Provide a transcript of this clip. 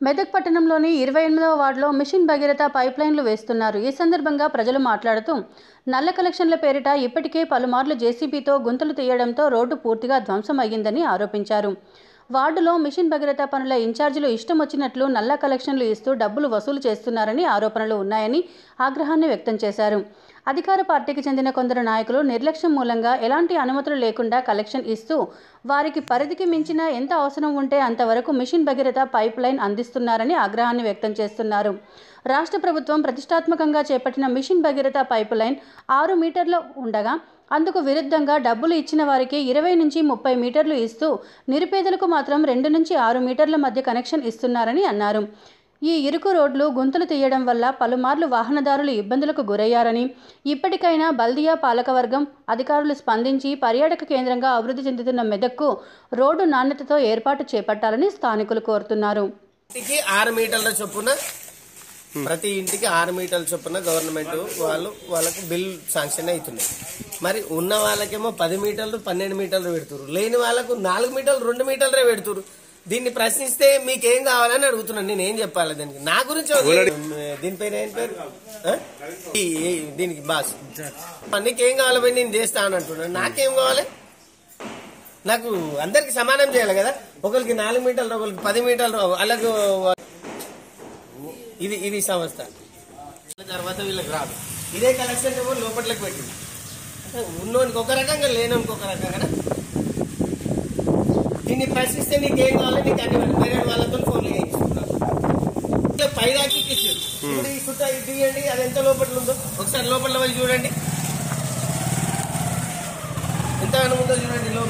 మెదక్ పట్టణంలోని 28వ వార్డులో మిషన్ భగీరథ పైప్లైన్లు వేస్తున్నారు. ఈ సందర్భంగా ప్రజలు మాట్లాడుతూ నల్ల కలెక్షన్ల పేరిట ఇప్పటికే పలుమార్లు జేసీబీతో గుంతలు తీయడంతో రోడ్డు పూర్తిగా ధ్వంసం అయ్యిందని ఆరోపించారు. వార్డులో మిషన్ భగీరథ పనుల ఇన్ఛార్జీలు ఇష్టం వచ్చినట్లు నల్ల కలెక్షన్లు ఇస్తూ డబ్బులు వసూలు చేస్తున్నారని ఆరోపణలు ఉన్నాయని ఆగ్రహాన్ని వ్యక్తం చేశారు. అధికార పార్టీకి చెందిన కొందరు నాయకులు నిర్లక్ష్యం మూలంగా ఎలాంటి అనుమతులు లేకుండా కలెక్షన్ ఇస్తూ వారికి పరిధికి మించిన ఎంత అవసరం ఉంటే అంతవరకు మిషన్ భగీరథ పైప్ లైన్ అందిస్తున్నారని ఆగ్రహాన్ని వ్యక్తం చేస్తున్నారు. రాష్ట్ర ప్రభుత్వం ప్రతిష్టాత్మకంగా చేపట్టిన మిషన్ భగీరథ పైప్ లైన్ 6 మీటర్లు ఉండగా అందుకు విరుద్ధంగా డబ్బులు ఇచ్చిన వారికి 20 నుంచి 30 మీటర్లు ఇస్తూ నిరుపేదలకు మాత్రం 2 నుంచి 6 మీటర్ల మధ్య కనెక్షన్ ఇస్తున్నారని అన్నారు. ఈ ఇరుకు రోడ్లు గుంతలు తీయడం వల్ల పలుమార్లు వాహనదారులు ఇబ్బందులకు గురయ్యారని, ఇప్పటికైనా బల్దియా పాలకవర్గం అధికారులు స్పందించి పర్యాటక కేంద్రంగా అభివృద్ధి చెందుతున్న మెదక్కు రోడ్డు నాణ్యతతో ఏర్పాటు చేపట్టాలని స్థానికులు కోరుతున్నారు. ప్రతి ఇంటికి 6 మీటర్ల చొప్పున గవర్నమెంట్ వాళ్ళకు బిల్ శాంక్షన్ అవుతున్నాయి. మరి ఉన్న వాళ్ళకేమో 10 మీటర్లు 12 మీటర్లు పెడుతురు, లేని వాళ్ళకు 4 మీటర్లు 2 మీటర్లే పెడుతురు. దీన్ని ప్రశ్నిస్తే మీకేం కావాలని అడుగుతున్నాను. నేను ఏం చెప్పాలి దానికి? నా గురించి దీనిపైన ఏం పేరు దీనికి బాస్ నీకేం కావాలి నేను చేస్తా అని అంటున్నాను. నాకేం కావాలి? నాకు అందరికి సమానం చేయాలి కదా. ఒకరికి 4 మీటర్లు ఒకరికి 10 మీటర్లు అలాగే ఇది సంస్థ తర్వాత వీళ్ళకి రాదు. ఇదే కలెక్షన్ ఏమో లోపట్లోకి పెట్టింది. ఉన్నోనికి ఒక రకంగా లేనోనికి ఒక రకంగా. దీన్ని ప్రశ్నిస్తే నీకేం కావాలి నీకు అన్ని వేరే వాళ్ళతో ఫోన్లు చేయిస్తున్నారు. ఇట్లా పైదాకి ఇచ్చారు. ఇప్పుడు ఈ చుట్టూ ఇది తీయండి, అది ఎంత లోపల ఉందో ఒకసారి లోపల వెళ్ళి చూడండి. ఎంత ఉందో చూడండి.